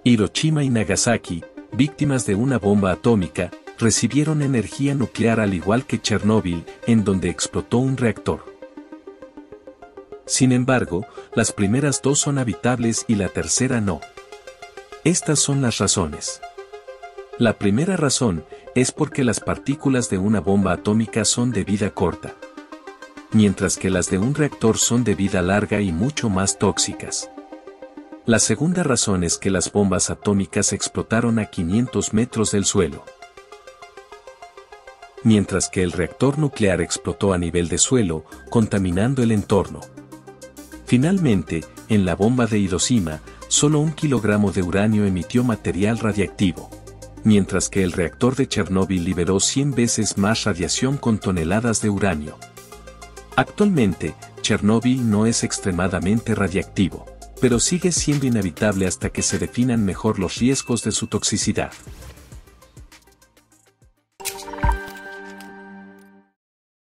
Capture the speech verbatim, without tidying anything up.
Hiroshima y Nagasaki, víctimas de una bomba atómica, recibieron energía nuclear al igual que Chernóbil, en donde explotó un reactor. Sin embargo, las primeras dos son habitables y la tercera no. Estas son las razones. La primera razón es porque las partículas de una bomba atómica son de vida corta, mientras que las de un reactor son de vida larga y mucho más tóxicas. La segunda razón es que las bombas atómicas explotaron a quinientos metros del suelo, mientras que el reactor nuclear explotó a nivel de suelo, contaminando el entorno. Finalmente, en la bomba de Hiroshima, solo un kilogramo de uranio emitió material radiactivo, mientras que el reactor de Chernóbil liberó cien veces más radiación con toneladas de uranio. Actualmente, Chernóbil no es extremadamente radiactivo, pero sigue siendo inhabitable hasta que se definan mejor los riesgos de su toxicidad.